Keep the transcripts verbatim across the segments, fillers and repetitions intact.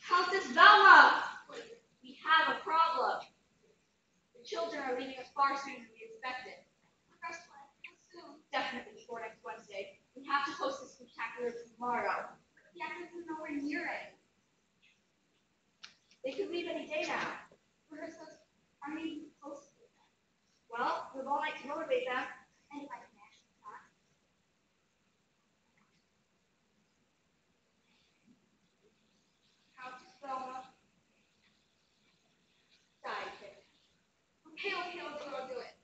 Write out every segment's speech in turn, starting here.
Countess Velma! We have a problem. The children are leaving us far sooner than we expected. First one, how soon? Definitely before next Wednesday. We have to host this spectacular tomorrow. The actors are nowhere near it. They could leave any day now. Rehearsals aren't even supposed to be done. Well, we have all night to motivate them. And if I can actually talk. Countess Velma. Sidekick. Okay, okay, I'll do it, I'll do it.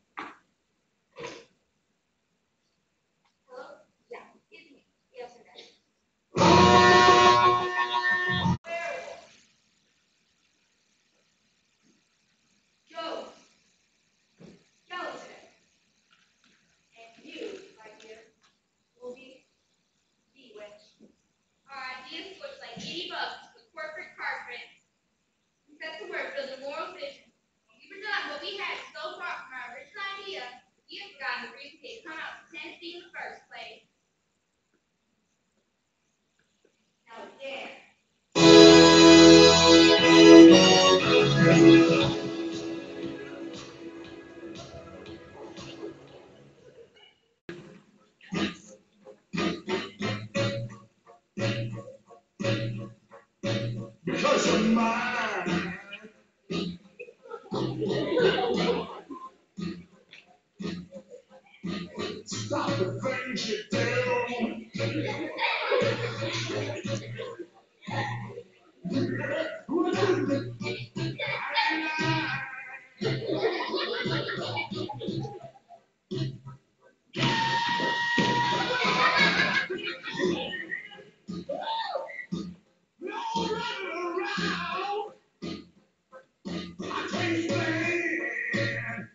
Hello? Yeah, it's me. Yes, okay. Werewolf. Ghost. Skeleton. And you, my dear, will be bewitched. Our ideas look like eighty bucks with corporate carpet. We set to work building moral vision. When we were done, what we had so far from our original idea, we had forgotten the reason they come out to Tennessee in the first place. Now again. Because you're mine. Stop the things you do. No running around. I can't stand.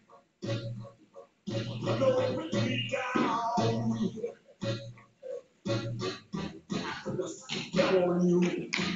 I know it put me down. I put the spell on you.